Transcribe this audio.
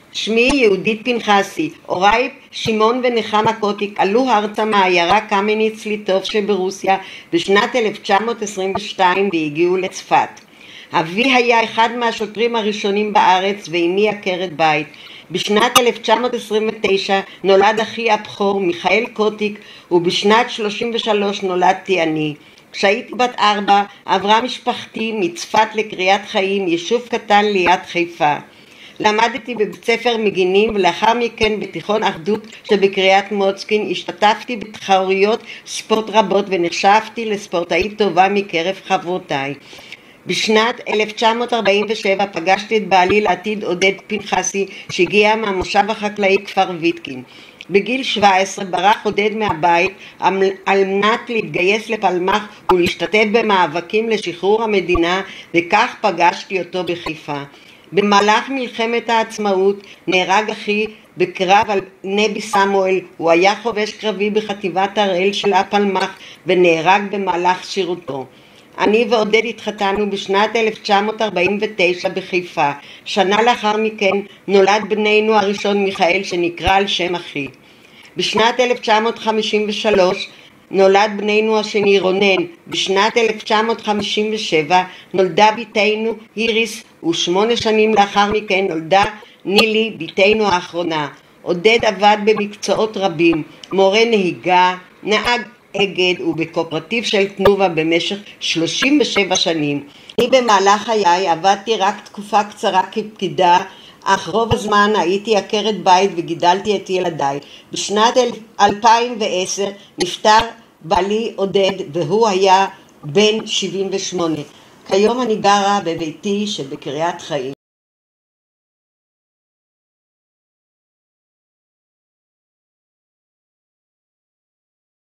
שמי יהודית פנחסי. הוריי שמעון ונחמה קוטיק עלו ארצה מהעיירה קמניץ ליטוב שברוסיה בשנת 1922 והגיעו לצפת. אבי היה אחד מהשוטרים הראשונים בארץ ואמי עקרת בית. בשנת 1929 נולד אחי הבכור מיכאל קוטיק ובשנת 33 נולדתי אני. כשהייתי בת 4 עברה משפחתי מצפת לקריית חיים, יישוב קטן ליד חיפה. למדתי בבית ספר מגינים ולאחר מכן בתיכון אחדות שבקריית מוצקין. השתתפתי בתחרויות ספורט רבות ונחשבתי לספורטאית טובה מקרב חברותיי. בשנת 1947 פגשתי את בעלי לעתיד עודד פנחסי שהגיע מהמושב החקלאי כפר ויתקין. בגיל 17 ברח עודד מהבית על מנת להתגייס לפלמ"ח ולהשתתף במאבקים לשחרור המדינה, וכך פגשתי אותו בחיפה. במהלך מלחמת העצמאות נהרג אחי בקרב על נבי סמואל. הוא היה חובש קרבי בחטיבת הראל של הפלמ"ח ונהרג במהלך שירותו. אני ועודד התחתנו בשנת 1949 בחיפה. שנה לאחר מכן נולד בנינו הראשון מיכאל שנקרא על שם אחי. בשנת 1953 נולד בנינו השני רונן. בשנת 1957 נולדה ביתנו איריס, ו8 שנים לאחר מכן נולדה נילי ביתנו האחרונה. עודד עבד במקצועות רבים, מורה נהיגה, נהג אגד ובקואופרטיב של תנובה במשך 37 שנים. אני במהלך חיי עבדתי רק תקופה קצרה כפקידה, אך רוב הזמן הייתי עקרת בית וגידלתי את ילדיי. בשנת 2010 נפטר בעלי עודד והוא היה בן 78. כיום אני גרה בביתי שבקריית חיים.